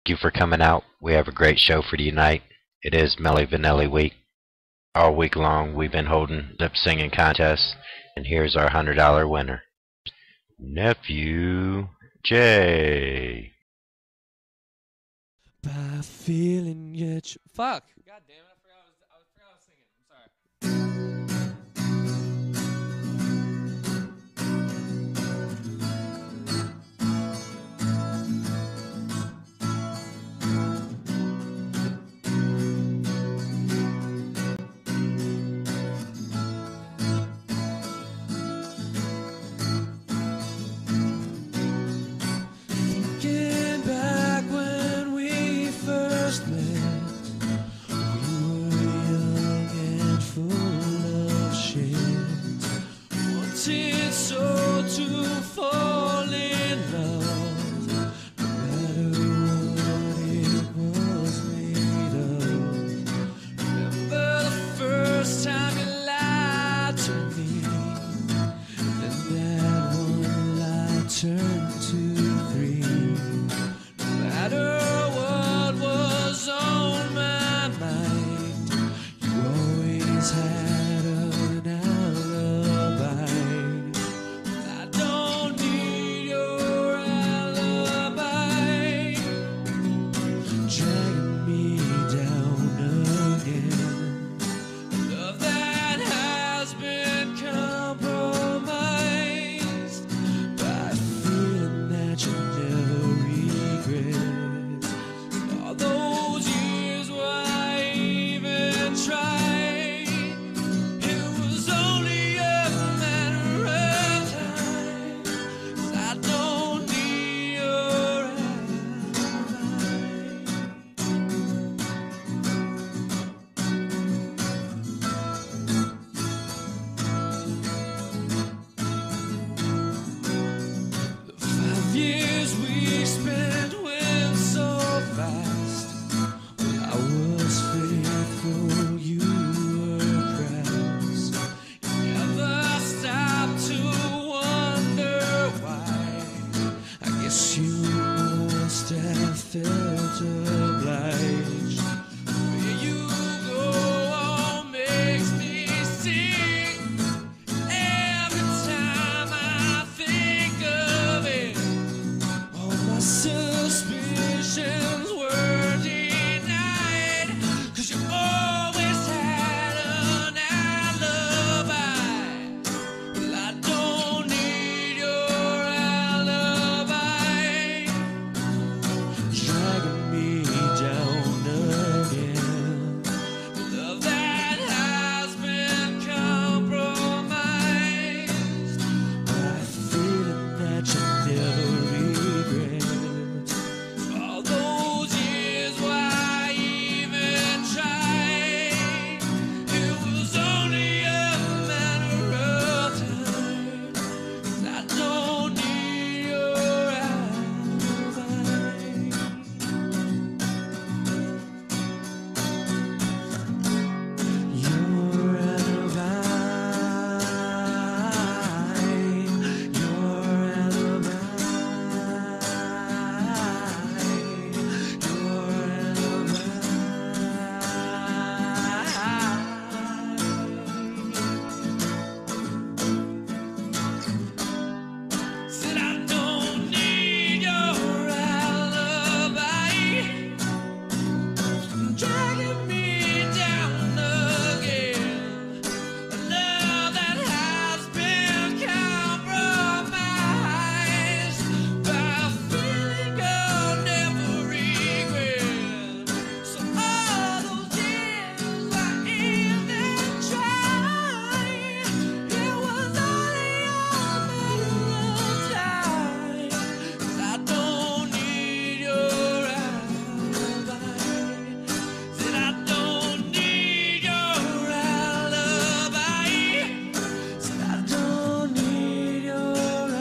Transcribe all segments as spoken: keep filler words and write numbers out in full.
you for coming out. We have a great show for you tonight. It is Melly Vanilli Week. All week long we've been holding lip singing contests, and here's our one hundred dollar winner. Nephew Jay. By feeling yet you... Fuck! God damn it, I forgot I was, I forgot I was singing. I'm sorry. Thinking back when we first met, we were young and full of shit. Wanted so to fall in love, no matter what it was made of. Remember the first time you lied to me, then that one lie turned to three. No matter what was on my mind, you always had an alibi. I don't need your alibi, dragging me down again. Love that has been compromised by feeling that you never regret. All those years, why even try? It was only a matter of time, 'cause I don't need your alibi. The five years we spent went so fast. When I was faithful, you were crass. You never stopped to wonder why. I guess you must have felt obliged. Where you go all makes me sing. Every time I think of it, all my suspicions were denied, 'cause you always had an alibi. Well, I don't need your alibi, dragging me down again. Love that has been compromised by feeling that you never regret. All those years, why even try? It was only a matter of time, 'cause I don't need your alibi. Your alibi, your alibi, said I don't need your alibi, dragging me down again. A love that has been compromised by feeling I'll never regret. So all those years I even tried, it was only a matter of time, 'cause I don't need your alibi. Said I don't need your alibi. Said I don't need your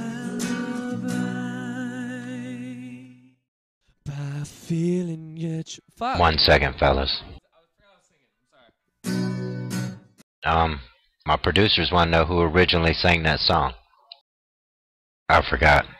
alibi. By feeling yet you... Fuck! One second, fellas. I forgot I was singing. I'm sorry. Um, my producers want to know who originally sang that song. I forgot.